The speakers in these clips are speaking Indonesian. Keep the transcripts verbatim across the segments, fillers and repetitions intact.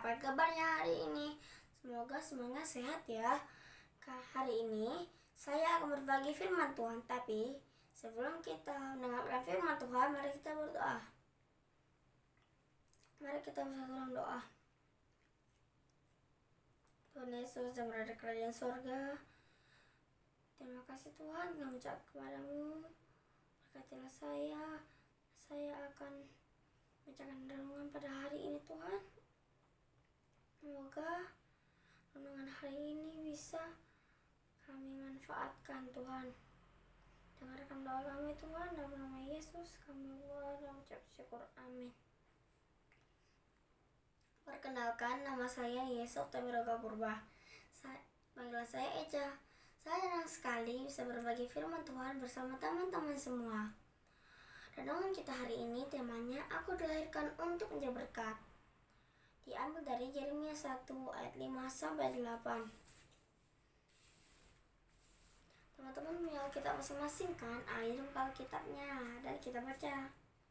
apa kabarnya hari ini? Semoga semuanya sehat ya. Hari ini saya akan berbagi firman Tuhan, tapi sebelum kita mendengarkan firman Tuhan, mari kita berdoa. Mari kita bersatu dalam doa. Tuhan Yesus yang berada di kerajaan surga, terima kasih Tuhan yang mengucap kepadamu. Berkatilah saya, saya akan membacakan renungan pada hari ini Tuhan. Semoga renungan hari ini bisa kami manfaatkan Tuhan. Dengarkan doa kami Tuhan, dalam nama Yesus kami berdoa dan ucap syukur, amin. Perkenalkan, nama saya Yesus Tamiroga Purba. Panggilan saya Eja. Saya senang sekali bisa berbagi firman Tuhan bersama teman-teman semua. Renungan kita hari ini temanya Aku Dilahirkan Untuk Menjadi Berkat. Diambil dari Yeremia satu ayat lima sampai delapan. Teman-teman punya Alkitab masing-masing kan? Ayo buka Alkitabnya dan kita baca.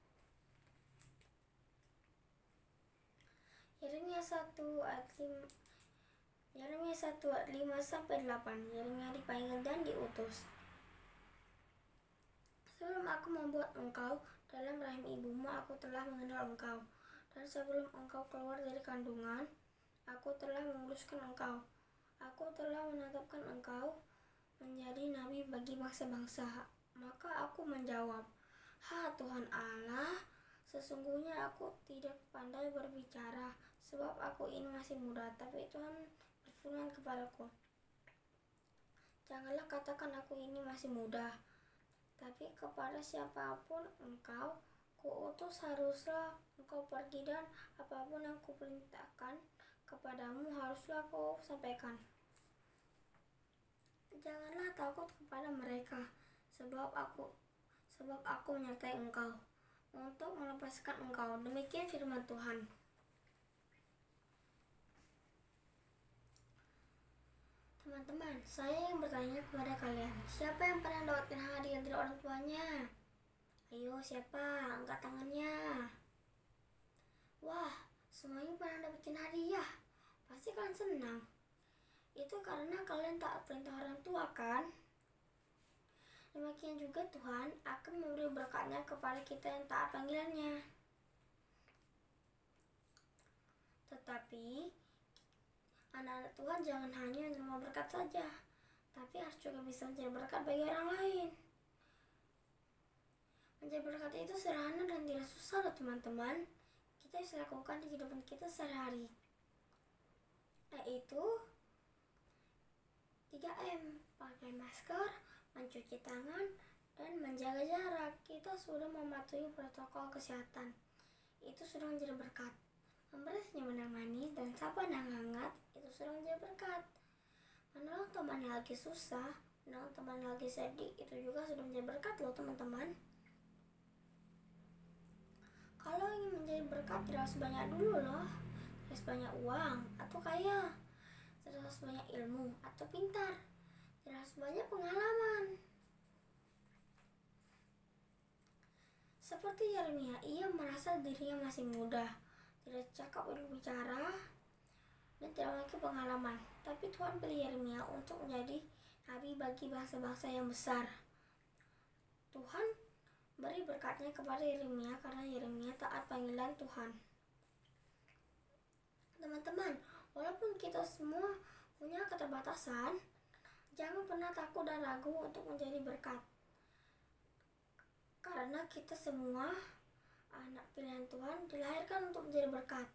Yeremia satu ayat lima Yeremia satu ayat lima sampai delapan. Yeremia dipanggil dan diutus. Sebelum aku membuat engkau dalam rahim ibumu, aku telah mengenal engkau. Dan sebelum engkau keluar dari kandungan, aku telah menguruskan engkau. Aku telah menetapkan engkau menjadi nabi bagi bangsa-bangsa. Maka aku menjawab, Ha Tuhan Allah, sesungguhnya aku tidak pandai berbicara, sebab aku ini masih muda. Tapi Tuhan berfirman kepadaku, janganlah katakan aku ini masih muda, tapi kepada siapapun engkau kuutus haruslah engkau pergi, dan apapun yang kuperintahkan kepadamu haruslah kau sampaikan. Janganlah takut kepada mereka, sebab aku sebab aku menyertai engkau untuk melepaskan engkau. Demikian firman Tuhan. Teman-teman, saya yang bertanya kepada kalian, siapa yang pernah mendapatkan hadiah dari orang tuanya? Ayo, siapa? Angkat tangannya. Wah, semuanya pernah dapetin hadiah. Pasti kalian senang. Itu karena kalian taat perintah orang tua kan? Demikian juga Tuhan akan memberi berkatnya kepada kita yang taat panggilannya. Tetapi anak-anak Tuhan jangan hanya menerima berkat saja, tapi harus juga bisa menjadi berkat bagi orang lain. Menjadi berkat itu sederhana dan tidak susah loh teman-teman. Kita bisa lakukan di kehidupan kita sehari-hari, yaitu tiga M, pakai masker, mencuci tangan, dan menjaga jarak. Kita sudah mematuhi protokol kesehatan. Itu sudah menjadi berkat. Memberi senyuman yang manis dan sapaan yang hangat, itu sudah menjadi berkat. Menolong teman yang lagi susah, menolong teman yang lagi sedih, itu juga sudah menjadi berkat loh teman-teman. Kalau ingin menjadi berkat tidak harus banyak dulu loh, tidak harus banyak uang atau kaya, tidak harus banyak ilmu atau pintar, tidak harus banyak pengalaman. Seperti Yeremia, ia merasa dirinya masih muda, tidak cakap berbicara, dan tidak memiliki pengalaman. Tapi Tuhan pilih Yeremia untuk menjadi nabi bagi bangsa-bangsa yang besar. Tuhan beri berkatnya kepada Yeremia karena Yeremia taat panggilan Tuhan. Teman-teman, walaupun kita semua punya keterbatasan, jangan pernah takut dan ragu untuk menjadi berkat. Karena kita semua anak pilihan Tuhan dilahirkan untuk menjadi berkat.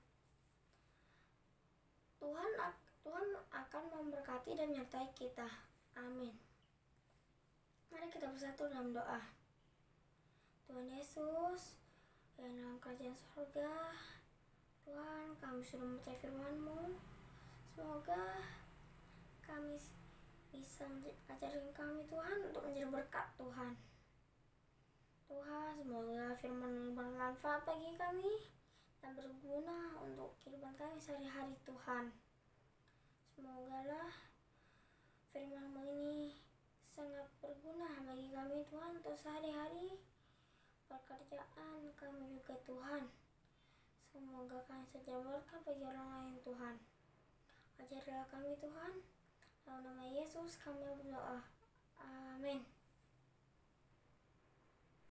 Tuhan Tuhan akan memberkati dan menyertai kita. Amin. Mari kita bersatu dalam doa. Tuhan Yesus, yang dalam kerajaan surga, Tuhan, kami sudah membaca firman-Mu. Semoga kami bisa mengajarin kami Tuhan untuk menjadi berkat Tuhan. Tuhan, semoga firman bermanfaat bagi kami dan berguna untuk kehidupan kami sehari-hari Tuhan. Semogalah firman-Mu ini sangat berguna bagi kami Tuhan untuk sehari-hari pekerjaan kami juga Tuhan. Semoga kami terjabarkan bagi orang lain, Tuhan. Ajarilah kami, Tuhan. Dalam nama Yesus kami berdoa. Amin.